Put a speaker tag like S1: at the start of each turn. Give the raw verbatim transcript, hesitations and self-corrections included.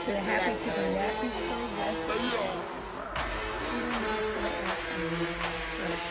S1: To the happy, to the happy show, yes, this is it. Freedom Hospital S U S, fresh